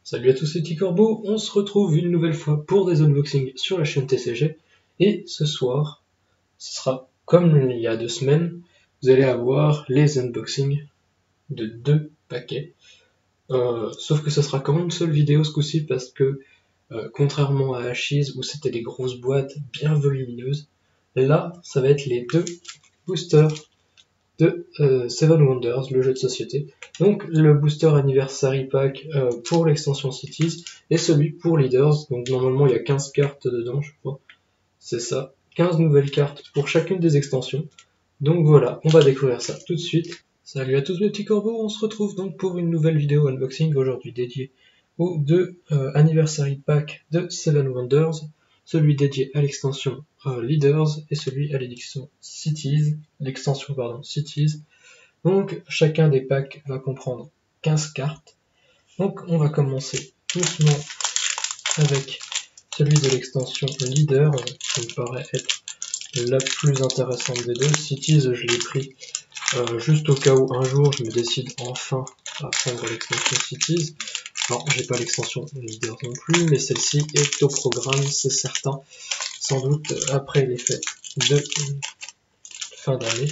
Salut à tous, c'est Petit Corbeau, on se retrouve une nouvelle fois pour des unboxings sur la chaîne TCG, et ce soir, ce sera comme il y a 2 semaines, vous allez avoir les unboxings de 2 paquets, sauf que ce sera quand même une seule vidéo ce coup-ci parce que, contrairement à Ashes où c'était des grosses boîtes bien volumineuses, là ça va être les 2 boosters de Seven Wonders, le jeu de société. Donc le booster Anniversary Pack pour l'extension Cities et celui pour Leaders. Donc normalement il y a 15 cartes dedans, je crois. C'est ça, 15 nouvelles cartes pour chacune des extensions. Donc voilà, on va découvrir ça tout de suite. Salut à tous mes petits corbeaux, on se retrouve donc pour une nouvelle vidéo unboxing aujourd'hui dédiée aux 2 Anniversary Pack de Seven Wonders, celui dédié à l'extension Leaders et celui à l'extension Cities, Cities. Donc chacun des packs va comprendre 15 cartes. Donc on va commencer doucement avec celui de l'extension Leader, qui me paraît être la plus intéressante des deux. Cities, je l'ai pris juste au cas où un jour je me décide enfin à prendre l'extension Cities. Alors j'ai pas l'extension Leader non plus, mais celle-ci est au programme, c'est certain, sans doute après les fêtes de fin d'année.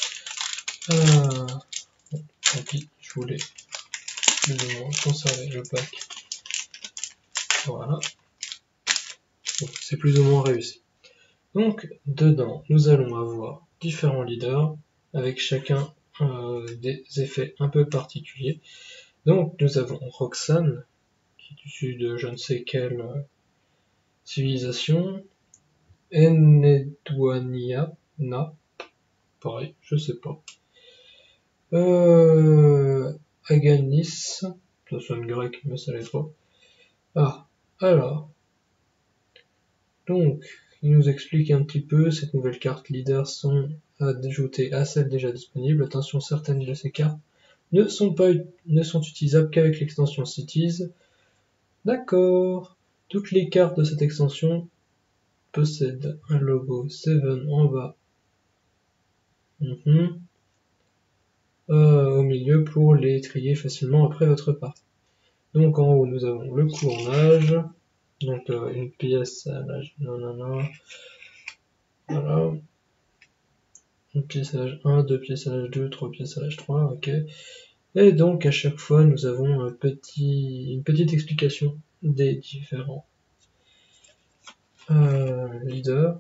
Tant pis, je voulais plus ou moins conserver le pack. Voilà. C'est plus ou moins réussi. Donc, dedans, nous allons avoir différents leaders avec chacun des effets un peu particuliers. Donc, nous avons Roxanne, qui est issue de je ne sais quelle civilisation. Enedwania, pareil, je sais pas. Aganis, ça sonne grec, mais ça l'est pas. Ah, alors. Donc, il nous explique un petit peu, cette nouvelle carte leader sont ajoutées à celles déjà disponibles. Attention, certaines de ces cartes ne sont utilisables qu'avec l'extension Cities. D'accord. Toutes les cartes de cette extension possèdent un logo 7 en bas. Au milieu pour les trier facilement après votre partie. Donc en haut nous avons le couronnage, donc une pièce à l'âge, voilà, une pièce à l'âge 1, 2 pièces à l'âge 2, 3 pièces à l'âge 3, ok. Et donc à chaque fois nous avons une petite explication des différents leaders.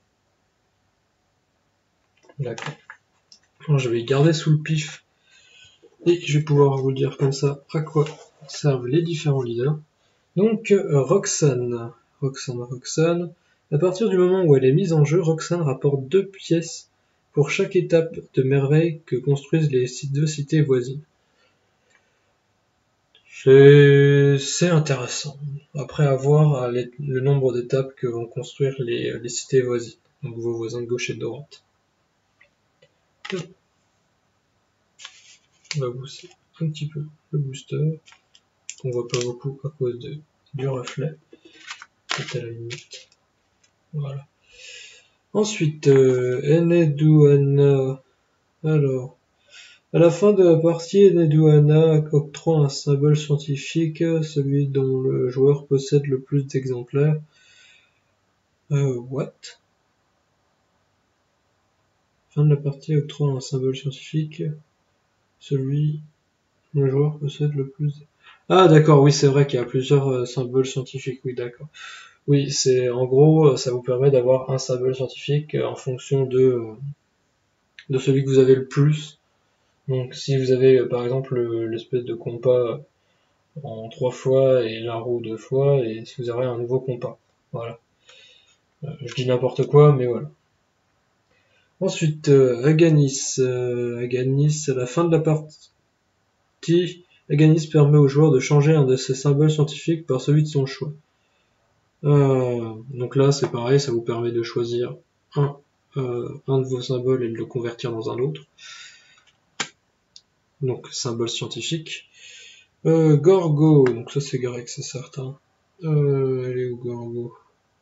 D'accord. Alors, je vais garder sous le pif et je vais pouvoir vous dire comme ça à quoi servent les différents leaders. Donc Roxanne. À partir du moment où elle est mise en jeu, Roxanne rapporte 2 pièces pour chaque étape de merveille que construisent les 2 cités voisines. C'est intéressant. Après avoir le nombre d'étapes que vont construire les cités voisines, donc vos voisins de gauche et de droite. On va booster un petit peu le booster, qu'on voit pas beaucoup à cause du reflet. C'est à la limite. Voilà. Ensuite, Enedouana. Alors, à la fin de la partie, Enedouana octroie un symbole scientifique, celui dont le joueur possède le plus d'exemplaires. What? Fin de la partie octroie un symbole scientifique, celui dont le joueur possède le plus. Ah d'accord, oui c'est vrai qu'il y a plusieurs symboles scientifiques, oui d'accord. Oui, c'est en gros, ça vous permet d'avoir un symbole scientifique en fonction de celui que vous avez le plus. Donc si vous avez par exemple l'espèce de compas en 3 fois et la roue 2 fois, et si vous avez un nouveau compas. Voilà. Je dis n'importe quoi, mais voilà. Ensuite, Aganis. Aganis, à la fin de la partie, Aganis permet au joueur de changer un de ses symboles scientifiques par celui de son choix. Donc là, c'est pareil, ça vous permet de choisir un de vos symboles et de le convertir dans un autre. Donc, symbole scientifique. Gorgo, donc ça c'est grec, c'est certain. Elle est où Gorgo?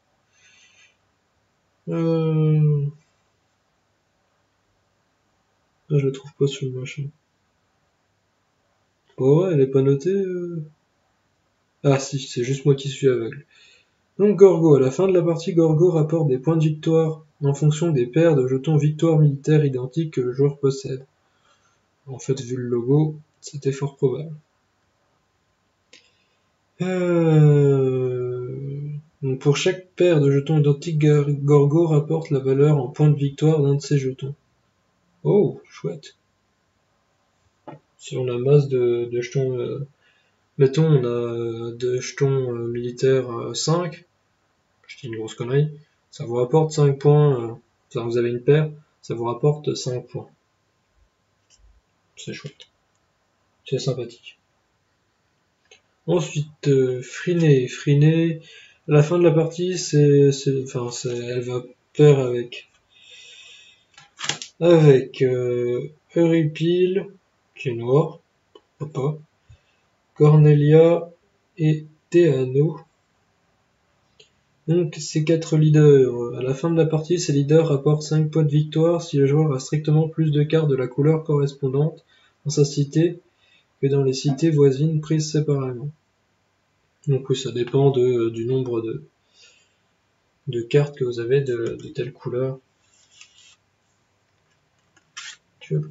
Ah, je la trouve pas sur le machin. Oh ouais, elle est pas notée Ah si, c'est juste moi qui suis aveugle. Donc Gorgo, à la fin de la partie, Gorgo rapporte des points de victoire en fonction des paires de jetons victoire militaires identiques que le joueur possède. En fait, vu le logo, c'était fort probable. Donc pour chaque paire de jetons identiques, Gorgo rapporte la valeur en points de victoire d'un de ses jetons. Oh, chouette. Si on a masse de jetons, mettons on a de jetons militaires 5, je dis une grosse connerie, ça vous rapporte 5 points, enfin vous avez une paire, ça vous rapporte 5 points. C'est chouette. C'est sympathique. Ensuite, Friné, à la fin de la partie, elle va pair avec Euripil, qui est noir, pourquoi pas, Cornelia et Théano. Donc ces 4 leaders, à la fin de la partie, ces leaders rapportent 5 points de victoire si le joueur a strictement plus de cartes de la couleur correspondante dans sa cité que dans les cités voisines prises séparément. Donc oui, ça dépend du nombre de cartes que vous avez de telle couleur. Putain,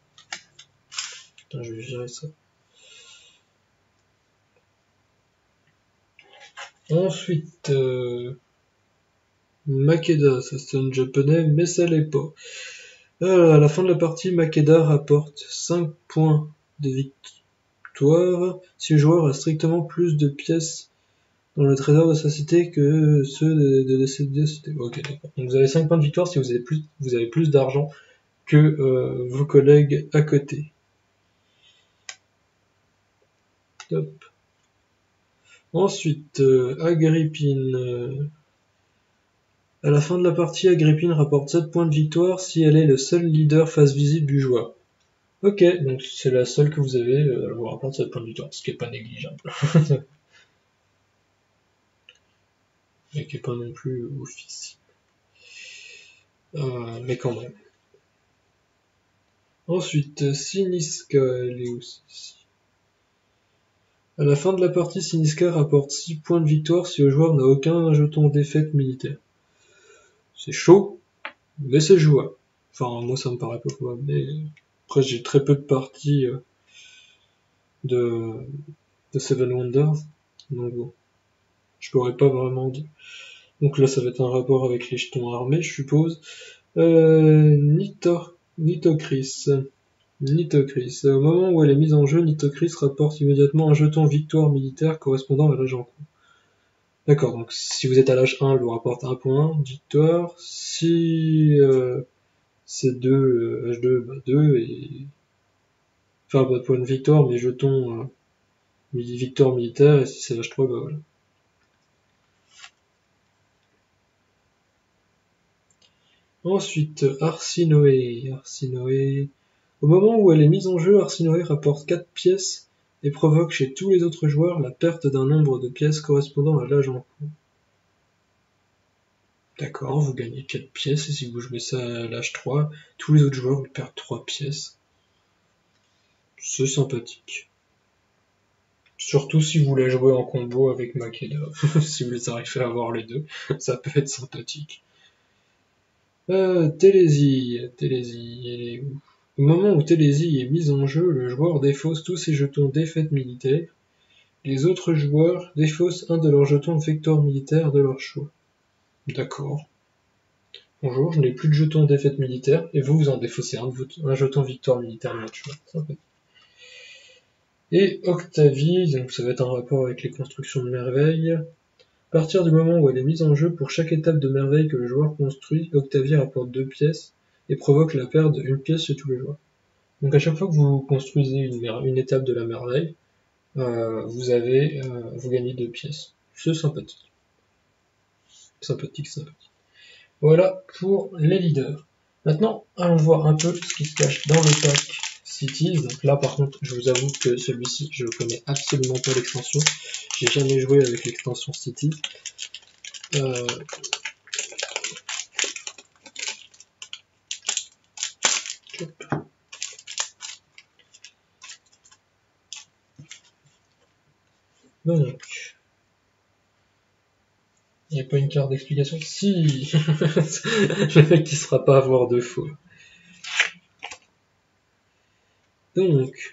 je vais gérer ça. Ensuite, Makeda, ça c'est un japonais, mais ça l'est pas. À la fin de la partie, Makeda rapporte 5 points de victoire si le joueur a strictement plus de pièces dans le trésor de sa cité que ceux de ses cités. Ok, d'accord. Donc vous avez 5 points de victoire si vous avez plus d'argent que vos collègues à côté. Top. Ensuite, Agrippine. À la fin de la partie, Agrippine rapporte 7 points de victoire si elle est le seul leader face visible du joueur. Ok, donc c'est la seule que vous avez, elle vous rapporte 7 points de victoire, ce qui est pas négligeable. Et qui est pas non plus officiel. Mais quand même. Ensuite, Siniska, elle est aussi. À la fin de la partie, Siniska rapporte 6 points de victoire si le joueur n'a aucun jeton défaite militaire. C'est chaud, mais c'est jouable. Enfin, moi ça me paraît peu probable, mais après j'ai très peu de parties de Seven Wonders, donc bon, je pourrais pas vraiment dire. Donc là ça va être un rapport avec les jetons armés, je suppose. Nitocris. Au moment où elle est mise en jeu, Nitocris rapporte immédiatement un jeton victoire militaire correspondant à l'âge en cours. D'accord, donc si vous êtes à l'âge 1, elle vous rapporte 1 point de victoire. Si c'est 2, H2, bah 2, et... Enfin, pas de point de victoire, mais jetons victoire militaire, et si c'est H3, bah voilà. Ensuite, Arsinoé. Au moment où elle est mise en jeu, Arsinoé rapporte 4 pièces et provoque chez tous les autres joueurs la perte d'un nombre de pièces correspondant à l'âge en cours. D'accord, vous gagnez 4 pièces, et si vous jouez ça à l'âge 3, tous les autres joueurs perdent 3 pièces. C'est sympathique. Surtout si vous la jouez en combo avec Makeda. Si vous arrivez à avoir les deux, ça peut être sympathique. Télésie, elle est où? Au moment où Télésie est mise en jeu, le joueur défausse tous ses jetons défaite militaire. Les autres joueurs défaussent un de leurs jetons victoire militaire de leur choix. D'accord. Bonjour, je n'ai plus de jetons défaite militaire, et vous en défaussez un jeton victoire militaire de votre choix. Et Octavie, donc ça va être un rapport avec les constructions de merveilles. À partir du moment où elle est mise en jeu, pour chaque étape de merveille que le joueur construit, Octavie rapporte 2 pièces et provoque la perte d'une pièce chez tous les joueurs. Donc à chaque fois que vous construisez une étape de la merveille, vous gagnez 2 pièces. C'est sympathique. Sympathique. Voilà pour les leaders. Maintenant, allons voir un peu ce qui se cache dans le pack Cities. Donc là, par contre, je vous avoue que celui-ci, je ne connais absolument pas l'extension. J'ai jamais joué avec l'extension Cities. Donc, Il n'y a pas une carte d'explication? Si. Le mec qui sera pas à voir deux fois. Donc,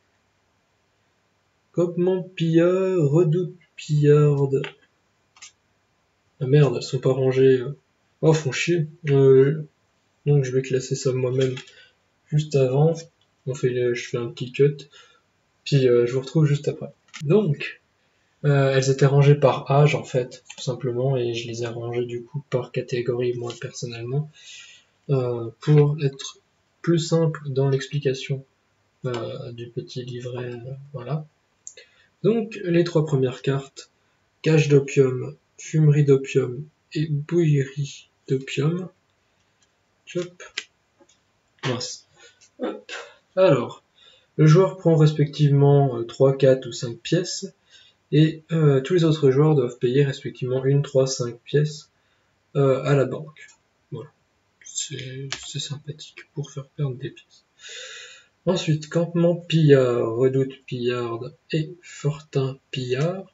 campement pillard, redoute pillarde. Ah merde, elles sont pas rangées. Oh, font chier. Donc je vais classer ça moi-même juste avant. Je fais un petit cut. Puis je vous retrouve juste après. Donc, elles étaient rangées par âge en fait, tout simplement, et je les ai rangées du coup par catégorie moi personnellement, pour être plus simple dans l'explication du petit livret, voilà. Donc les trois premières cartes, cage d'opium, fumerie d'opium et bouillerie d'opium. Hop. Mince. Hop. Alors, le joueur prend respectivement 3, 4 ou 5 pièces, et tous les autres joueurs doivent payer respectivement 1, 3, 5 pièces à la banque. Voilà. C'est sympathique pour faire perdre des pièces. Ensuite, campement pillard, redoute pillarde et fortin pillard.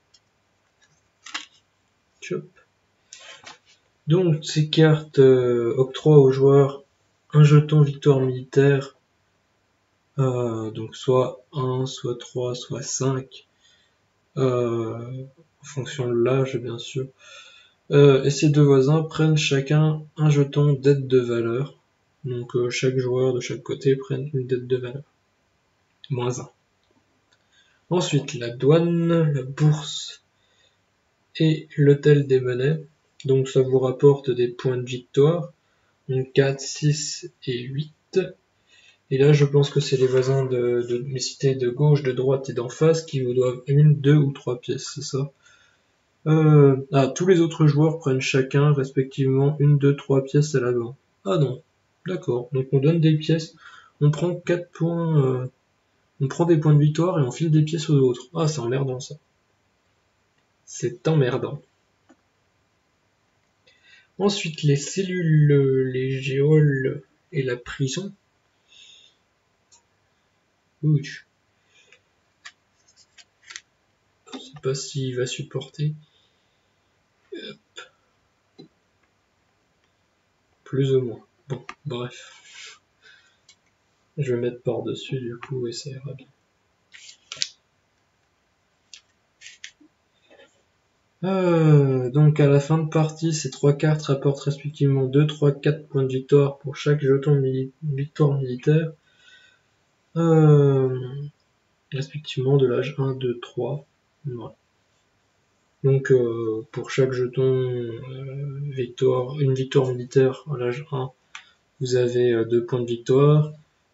Chop. Donc ces cartes octroient aux joueurs un jeton victoire militaire, donc soit 1, soit 3, soit 5, en fonction de l'âge bien sûr. Et ces deux voisins prennent chacun un jeton d'aide de valeur. Donc chaque joueur de chaque côté prenne une dette de valeur. -1. Ensuite, la douane, la bourse et l'hôtel des monnaies. Donc ça vous rapporte des points de victoire. Donc 4, 6 et 8. Et là, je pense que c'est les voisins de mes cités de gauche, de droite et d'en face qui vous doivent 1, 2 ou 3 pièces, c'est ça? Tous les autres joueurs prennent chacun respectivement 1, 2, 3 pièces à la banque. Ah non, d'accord. Donc on donne des pièces, on prend 4 points, on prend des points de victoire et on file des pièces aux autres. Ah, c'est emmerdant ça. C'est emmerdant. Ensuite, les cellules, les géoles et la prison. Ouch. Je sais pas s'il va supporter. Hop. Plus ou moins. Bon, bref. Je vais mettre par-dessus du coup et ça ira bien. Donc à la fin de partie, ces trois cartes rapportent respectivement 2, 3, 4 points de victoire pour chaque jeton victoire militaire, respectivement de l'âge 1, 2, 3. Voilà. Donc pour chaque jeton une victoire militaire à l'âge 1, vous avez 2 points de victoire.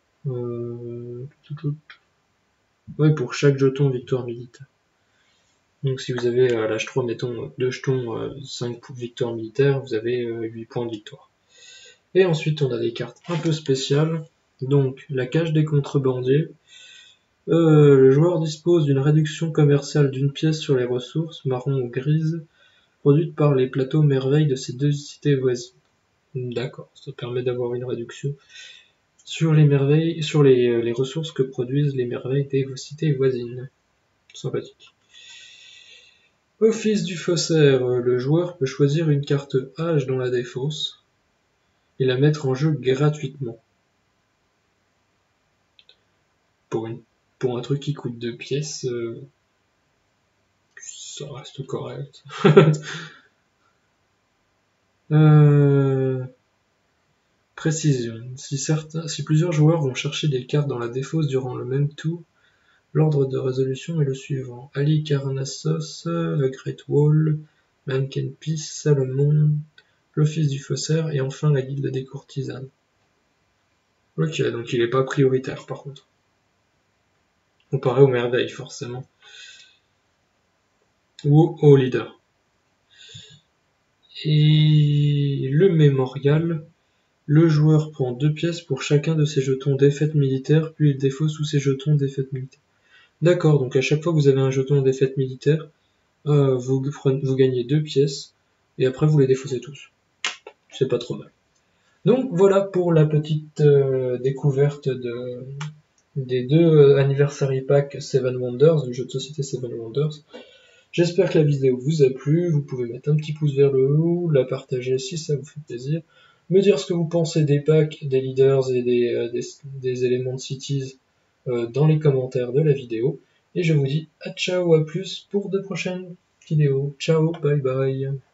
Ouais, pour chaque jeton victoire militaire. Donc si vous avez à l'âge 3, mettons 2 jetons, 5 victoires militaires, vous avez 8 points de victoire. Et ensuite on a des cartes un peu spéciales. Donc la cage des contrebandiers. Le joueur dispose d'une réduction commerciale d'une pièce sur les ressources, marron ou grises, produites par les plateaux merveilles de ces deux cités voisines. D'accord, ça permet d'avoir une réduction sur les merveilles, sur les ressources que produisent les merveilles des cités voisines. Sympathique. Office du faussaire, le joueur peut choisir une carte âge dans la défausse et la mettre en jeu gratuitement. Pour un truc qui coûte 2 pièces, ça reste correct. Précision. Si plusieurs joueurs vont chercher des cartes dans la défausse durant le même tour, l'ordre de résolution est le suivant. Ali Carnassos, The Great Wall, Mannequin Peace, Salomon, l'Office du faussaire et enfin la Guilde des courtisanes. Ok, donc il est pas prioritaire par contre. Comparé aux merveilles forcément. Ou au leader. Et le mémorial. Le joueur prend 2 pièces pour chacun de ses jetons défaite militaire, puis il défausse tous ses jetons défaite militaire. D'accord, donc à chaque fois que vous avez un jeton défaite militaire, vous gagnez 2 pièces, et après vous les défaussez tous. C'est pas trop mal. Donc voilà pour la petite découverte des deux Anniversary Pack Seven Wonders, du jeu de société Seven Wonders. J'espère que la vidéo vous a plu, vous pouvez mettre un petit pouce vers le haut, la partager si ça vous fait plaisir, me dire ce que vous pensez des packs, des leaders et des éléments de cities dans les commentaires de la vidéo, et je vous dis à ciao, à plus pour de prochaines vidéos. Ciao, bye bye.